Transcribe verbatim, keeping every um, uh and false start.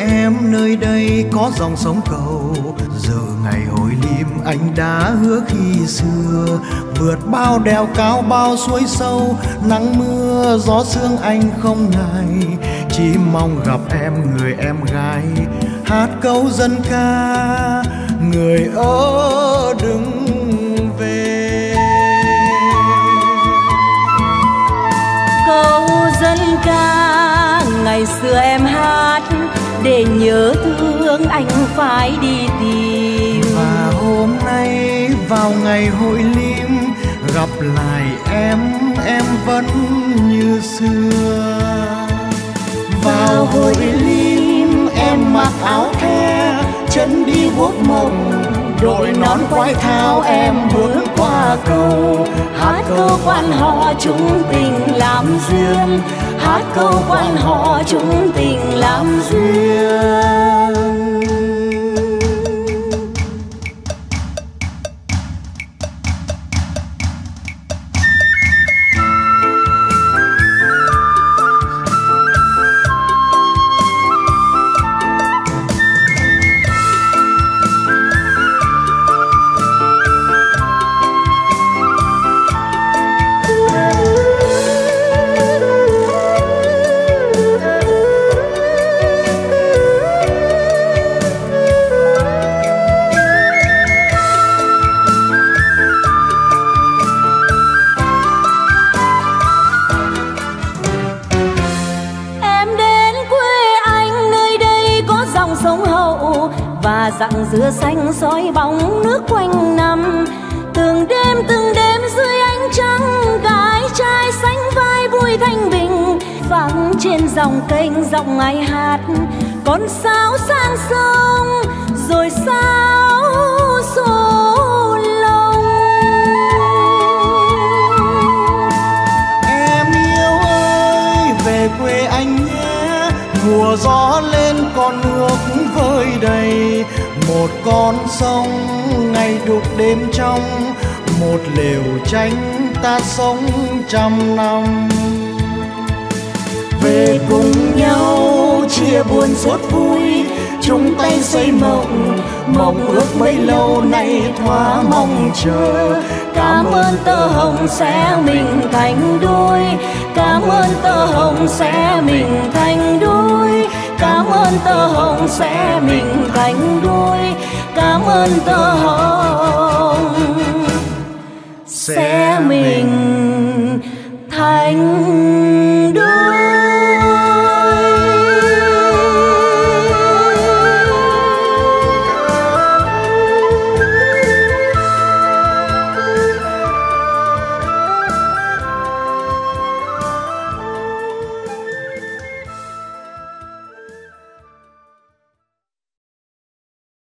em nơi đây có dòng sông cầu. Giờ ngày hội lim anh đã hứa khi xưa, vượt bao đèo cao bao suối sâu, nắng mưa gió sương anh không ngại. Chỉ mong gặp em người em gái, hát câu dân ca người ở đừng về. Câu dân ca ngày xưa em hát, để nhớ thương anh phải đi tìm. Và hôm nay vào ngày hội lim, gặp lại em em vẫn như xưa. Vào hội lim em mặc áo the, chân đi guốc mộng, đội nón quái thao em bước qua cầu. Hát câu quan họ chúng tình làm duyên, hát câu quan họ chúng tình làm duyên. Và dặng dừa xanh soi bóng nước quanh năm. Từng đêm từng đêm dưới ánh trăng, gái trai sánh vai vui thanh bình. Vắng trên dòng kênh giọng ai hát, con sáo sang sông rồi sáo xô lông. Em yêu ơi về quê anh nhé, mùa gió lên con nước vơi đầy. Một con sông ngày đục đêm trong, một lều tranh ta sống trăm năm. Về cùng nhau chia buồn suốt vui, chung tay xây mộng, mộng ước bấy lâu nay thoa mong chờ. Cảm ơn tơ hồng sẽ mình thành đôi, cảm ơn tơ hồng sẽ mình thành đôi, cảm ơn tơ hồng sẽ mình thành đôi, cảm ơn tơ hồng sẽ mình